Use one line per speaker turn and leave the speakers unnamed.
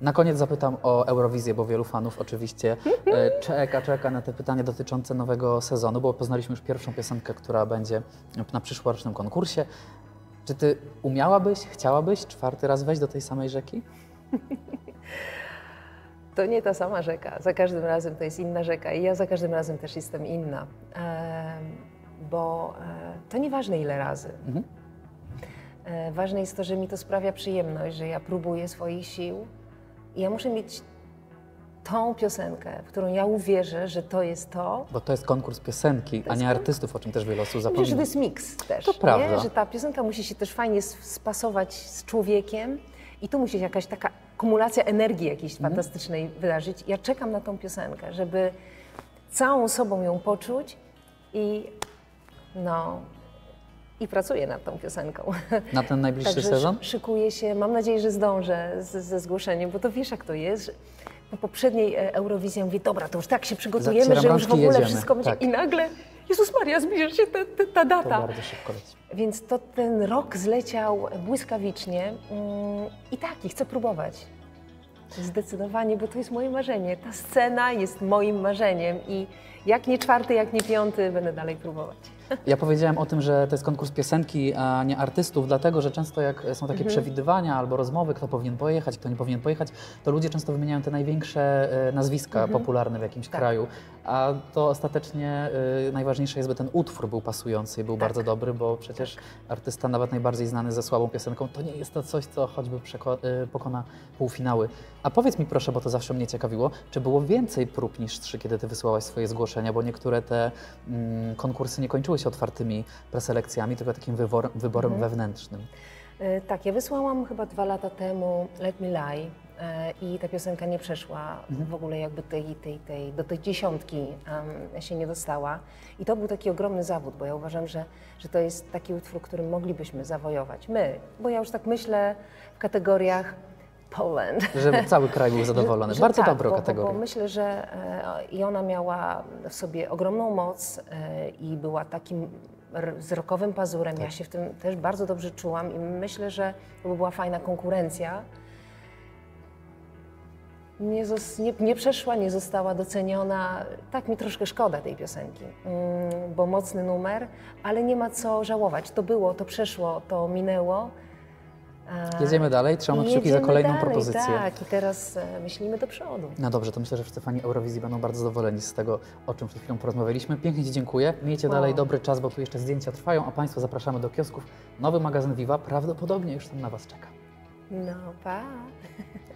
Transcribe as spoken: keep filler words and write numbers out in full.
Na koniec zapytam o Eurowizję, bo wielu fanów oczywiście e, czeka, czeka na te pytania dotyczące nowego sezonu, bo poznaliśmy już pierwszą piosenkę, która będzie na przyszłorocznym konkursie. Czy ty umiałabyś, chciałabyś czwarty raz wejść do tej samej rzeki?
To nie ta sama rzeka. Za każdym razem to jest inna rzeka i ja za każdym razem też jestem inna. E, bo e, to nieważne ile razy. Mhm. E, ważne jest to, że mi to sprawia przyjemność, że ja próbuję swoich sił i ja muszę mieć tą piosenkę, w którą ja uwierzę, że to jest to.
Bo to jest konkurs piosenki, a nie artystów, o czym też wiele osób zapomina.
Że to jest miks też.
To prawda.
Nie? Że ta piosenka musi się też fajnie spasować z człowiekiem i tu musi się jakaś taka kumulacja energii jakiejś mm. fantastycznej wydarzyć. Ja czekam na tą piosenkę, żeby całą sobą ją poczuć i no i pracuję nad tą piosenką.
Na ten najbliższy
Także
sezon?
Szykuję się, mam nadzieję, że zdążę z, ze zgłoszeniem, bo to wiesz jak to jest, że po poprzedniej Eurowizji ja mówię, dobra, to już tak się przygotujemy,
Zacieram
że już w ogóle
jedziemy.
wszystko będzie
Tak.
i nagle, Jezus Maria, zbliża się ta, ta, ta data.
To bardzo szybko leci.
Więc to ten rok zleciał błyskawicznie mm, i tak, i chcę próbować. Zdecydowanie, bo to jest moje marzenie. Ta scena jest moim marzeniem i jak nie czwarty, jak nie piąty, będę dalej próbować.
Ja powiedziałem o tym, że to jest konkurs piosenki, a nie artystów, dlatego że często jak są takie mhm. przewidywania albo rozmowy, kto powinien pojechać, kto nie powinien pojechać, to ludzie często wymieniają te największe nazwiska mhm. popularne w jakimś tak. kraju, a to ostatecznie y, najważniejsze jest, by ten utwór był pasujący i był tak. bardzo dobry, bo przecież tak. artysta nawet najbardziej znany ze słabą piosenką, to nie jest to coś, co choćby y, pokona półfinały. A powiedz mi proszę, bo to zawsze mnie ciekawiło, czy było więcej prób niż trzy, kiedy ty wysyłałaś swoje zgłoszenia, bo niektóre te mm, konkursy nie kończyły się otwartymi preselekcjami, tylko takim wybor, wyborem mhm. wewnętrznym.
Yy, tak, ja wysłałam chyba dwa lata temu Let Me Lie yy, i ta piosenka nie przeszła mhm. w ogóle jakby tej, tej, tej, do tej dziesiątki um, się nie dostała. I to był taki ogromny zawód, bo ja uważam, że, że to jest taki utwór, którym moglibyśmy zawojować. My, bo ja już tak myślę w kategoriach Poland.
Żeby cały kraj był zadowolony.
Że,
Bardzo
tak,
dobra
bo,
kategoria.
Bo, bo myślę, że e, i ona miała w sobie ogromną moc e, i była takim wzrokowym pazurem. Tak. Ja się w tym też bardzo dobrze czułam i myślę, że to by była fajna konkurencja. Nie, nie, nie przeszła, nie została doceniona. Tak mi troszkę szkoda tej piosenki, mm, bo mocny numer, ale nie ma co żałować. To było, to przeszło, to minęło.
Jedziemy dalej, trzymamy kciuki za kolejną
dalej,
propozycję.
Tak, i teraz e, myślimy do przodu.
No dobrze, to myślę, że wszyscy fani Eurowizji będą bardzo zadowoleni z tego, o czym przed chwilą porozmawialiśmy. Pięknie Ci dziękuję. Miejcie o. dalej dobry czas, bo tu jeszcze zdjęcia trwają, a Państwa zapraszamy do kiosków. Nowy magazyn Viva prawdopodobnie już tam na Was czeka.
No, pa!